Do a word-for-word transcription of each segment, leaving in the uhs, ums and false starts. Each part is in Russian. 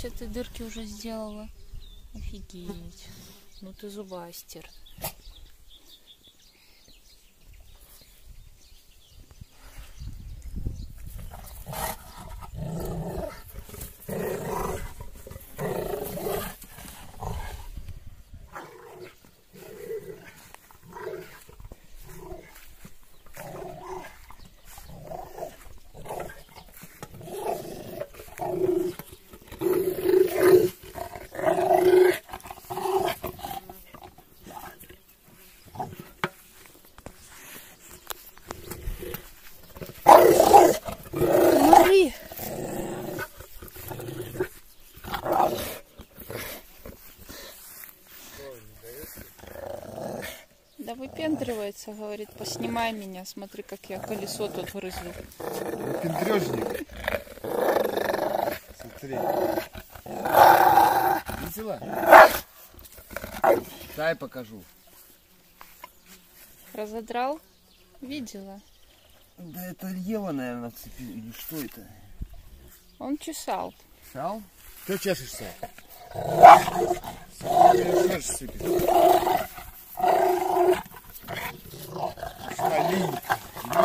все ты дырки уже сделала. Офигеть. Ну ты зубастер. Да выпендривается, говорит, поснимай меня, смотри, как я колесо тут грызу. Выпендрежник. Смотри. Видела? Дай покажу. Разодрал? Видела. Да это Ева, наверное, цепи. Или что это? Он чесал. Чесал? Что чешешься? Смотри, сыпет. Маленький.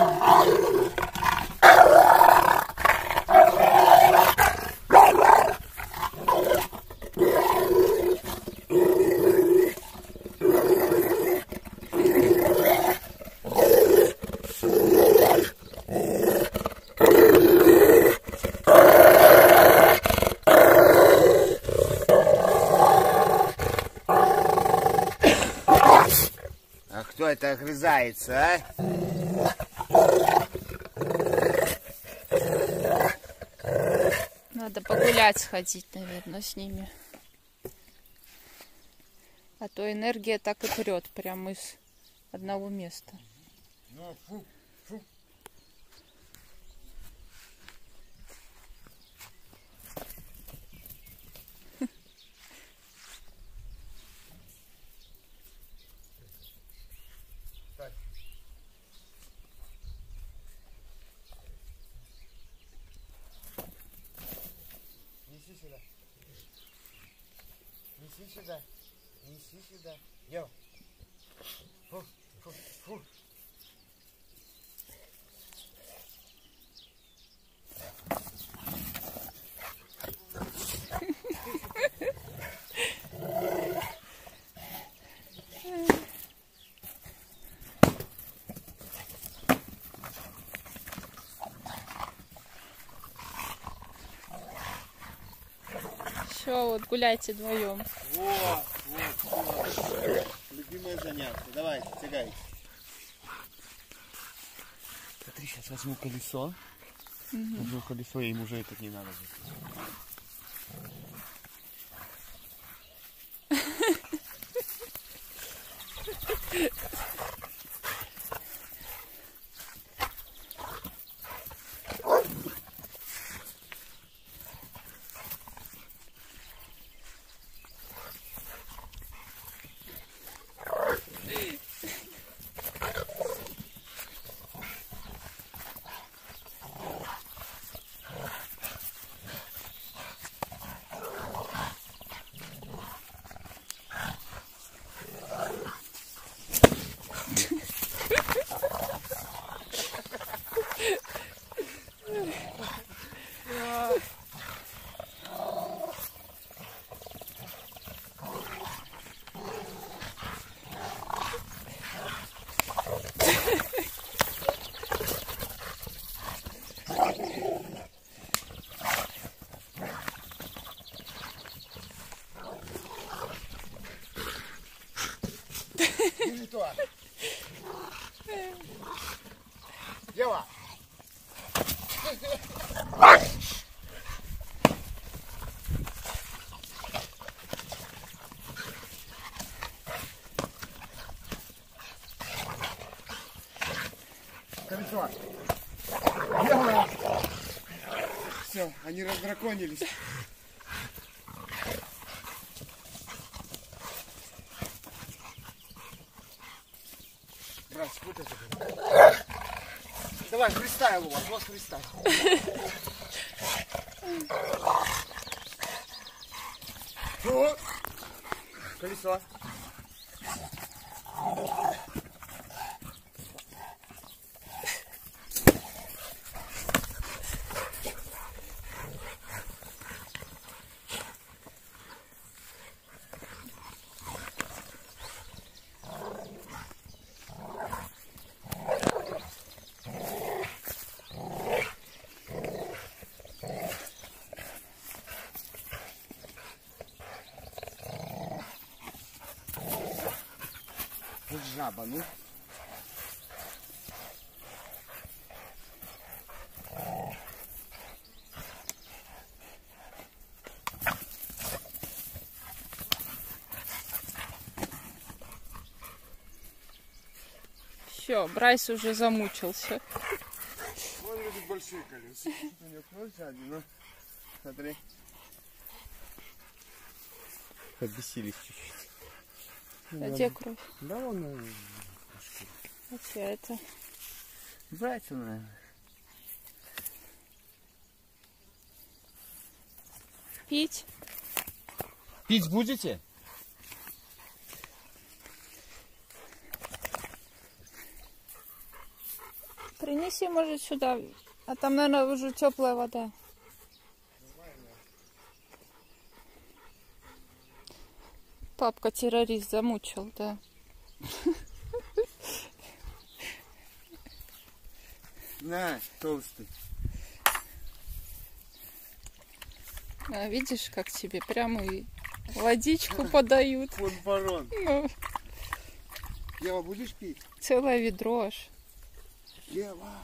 А кто это огрызается, а? Надо погулять сходить, наверное, с ними. А то энергия так и прет прямо из одного места. Ну, фу, фу. Неси сюда. Неси сюда. Неси сюда. Йо. Фу, фу, фу. Все, вот гуляйте вдвоем. Вот, вот, вот. Любимое занятие. Давай, тягай. Смотри, сейчас возьму колесо. Угу. Возьму колесо, и им уже это не надо. Ева! Колесо! Ева! Все, они раздраконились. Брат, вот это. Давай, фристайл у вас, вот фристайл. О! Колесо. Вот жаба, ну. Все, Брайс уже замучился. Он любит большие колеса. У него кролик один, ну. Смотри. Побесились чуть-чуть. А где кровь? Да, он... А что это? Братья, наверное. Пить? Пить будете? Принеси, может, сюда. А там, наверное, уже теплая вода. Папка террорист замучил, да. На, толстый. А, видишь, как тебе прямо и водичку подают. Фонфарон. Ну, Ева, будешь пить? целое ведро аж. Ева.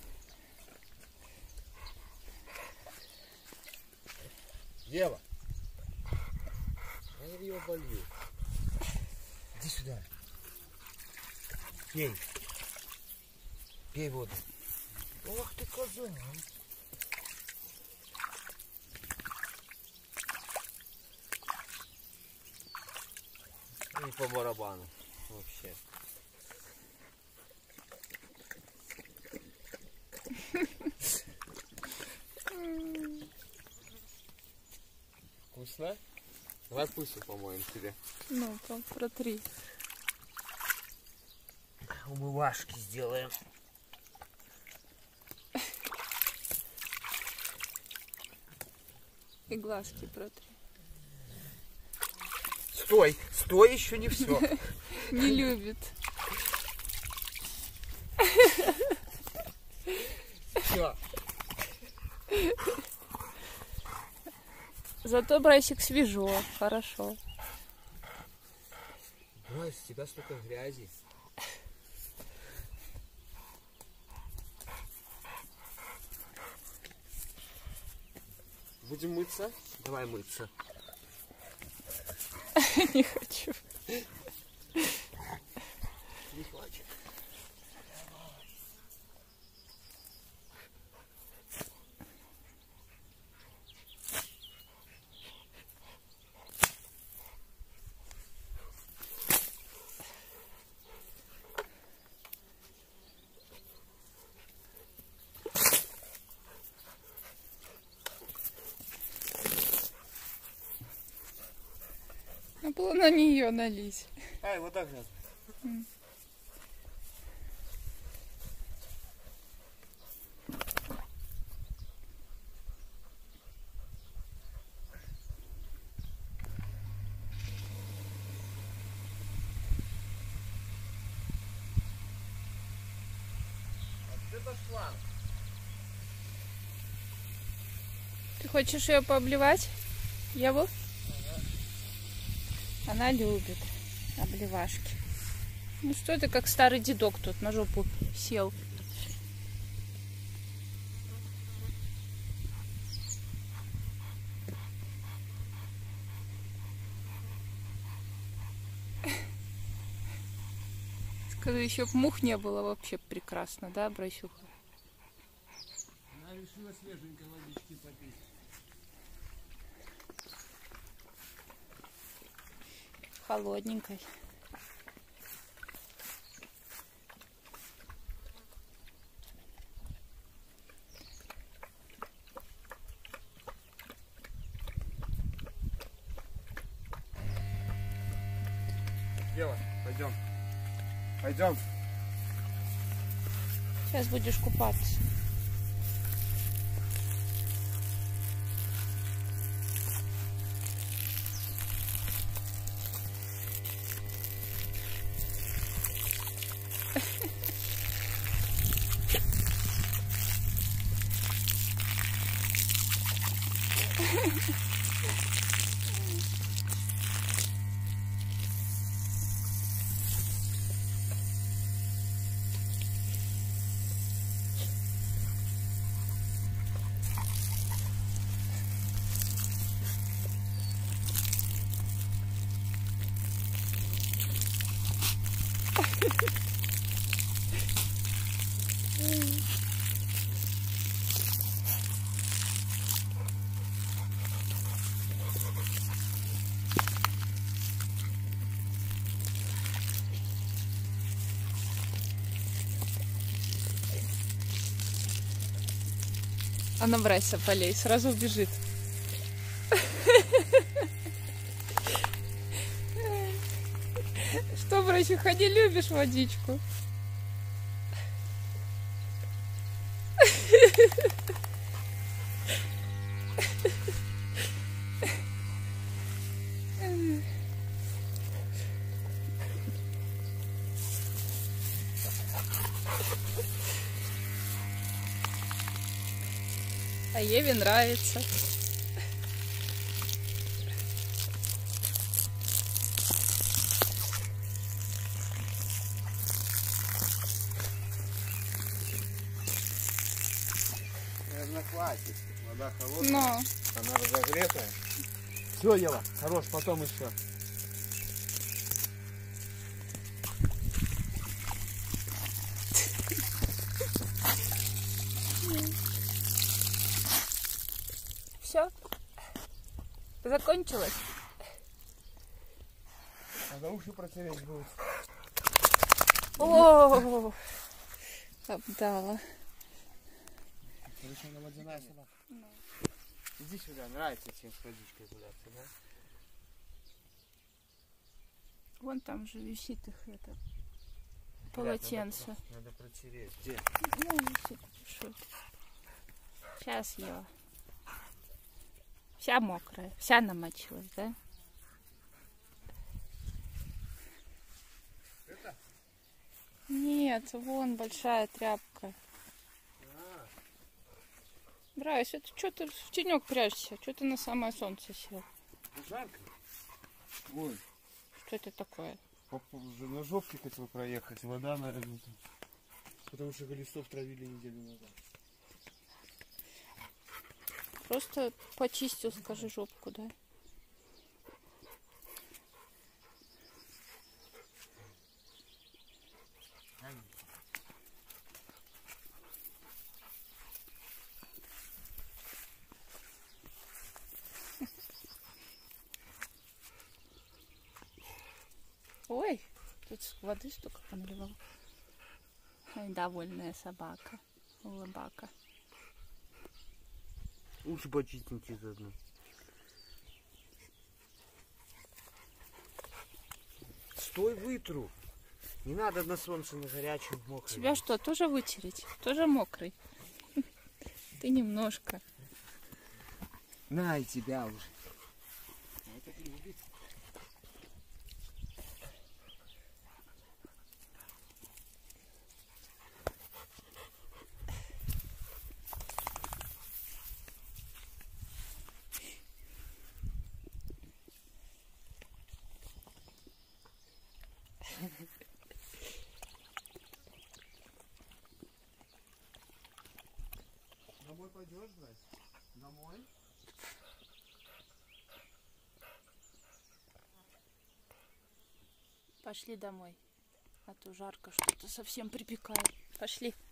Ева. Я ее болью. Иди сюда. Пей. Пей воду. Ох ты, коза. И по барабану. Вообще. Вкусно? Давай пусть помоем тебе. Ну, там протри. Умывашки сделаем. И глазки протри. Стой, стой, еще не все. Не любит. Все. Зато Брайсик свежо, хорошо. Ой, с тебя столько грязи. Будем мыться? Давай мыться. Не хочу. Не хочет. Надо было на нее налить. Ай, вот так надо. Mm. Это шланг. Ты хочешь ее пообливать? Еву? Она любит обливашки. Ну что ты как старый дедок тут на жопу сел? Скажи, еще б мух не было, вообще прекрасно, да, Брайсюха? Она решила свеженькой водички попить. Холодненькой. Ева, пойдем. Пойдем. Сейчас будешь купаться. Она в Райса полей, сразу убежит. Что, братюха, не любишь водичку? А Еве нравится. Наверное, хватит. Вода холодная. Но. Она разогретая. Все, Ева, хорош, потом еще. Все? Закончилось? Надо уши протереть будет. О, обдала. Короче, она водяная собака. Иди сюда, нравится тебе с водичкой гуляться, да? Вон там же висит их это полотенце. Надо, надо протереть. Где? Ну, висит, пишу. Сейчас Ева. Вся мокрая, вся намочилась, да? Это? Нет, вон большая тряпка. А. Брайс, это что ты в тенек прячешься? Что ты на самое солнце сел? Жарко? Ой. Что это такое? Уже на жопке хотел проехать. Вода, наверное. Потому что глистов травили неделю назад. Просто почистил, скажи, жопку, да? Ой, тут воды столько поналивал. Ай, довольная собака, улыбака. Уши почистите заодно. Стой, вытру. Не надо на солнце, на горячем, мокрым. Тебя что, тоже вытереть? Тоже мокрый? Ты немножко. На, и тебя уже. Это любит. Домой пойдешь, брать? Домой? Пошли домой. А то жарко что-то совсем припекает. Пошли.